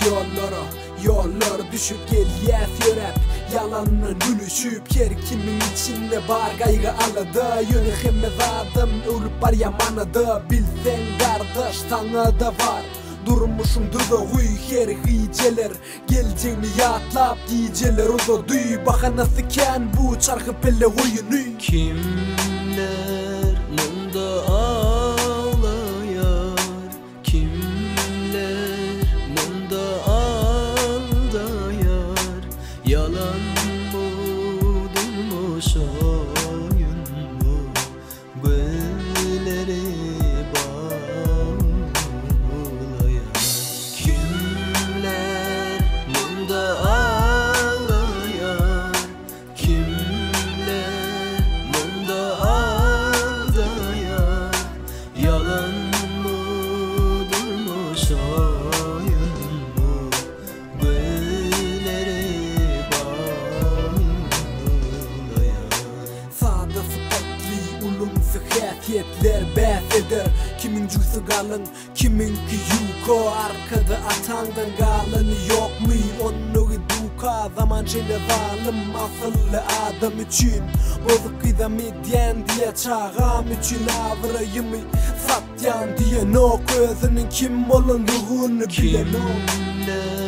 Yollara düşüp geliyor hep yalanla gülüşüp kimin içinde var gayrı alada yönü hemmez adam ölüp var yamanada bilsen kardeş sana da var durmuşumdur da huy her geceler geleceğini yatlap geceler o da duy baka nasılken bu çarkı pelle oyunu kimler munda ağlayar kimler munda aldayar yalan mı durmuş oyun mu gölleri bağlayar kimler munda ağlayar kimler munda aldayar yalan mı durmuş oyun mu gölleri bağlayar sağda sıfatlı ulum sıhhatiyetler bahseder kimin cüzü kalın kiminki yuko arkada atandan kalını yok mu onu duka zaman çile zalim asıllı adam için bozuk idam edyen diye çağam için avrayımı satyan diye no gözünün kim olunduğunu bilen o kimler